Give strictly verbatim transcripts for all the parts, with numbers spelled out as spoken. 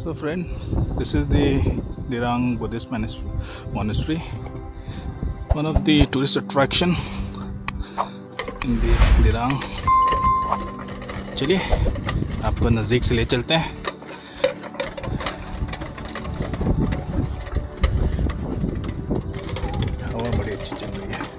So friends, this is the Dirang Buddhist Monastery, one of the tourist attraction in the Dirang. चलिए आपको नज़दीक से ले चलते हैं। हवा बड़ी अच्छी चल रही है।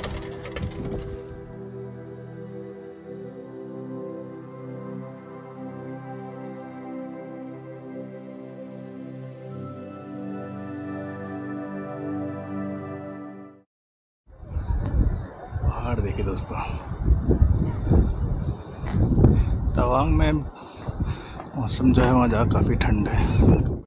पहाड़ देखिए दोस्तों। तवांग में मौसम जो है वहाँ जगह काफ़ी ठंड है।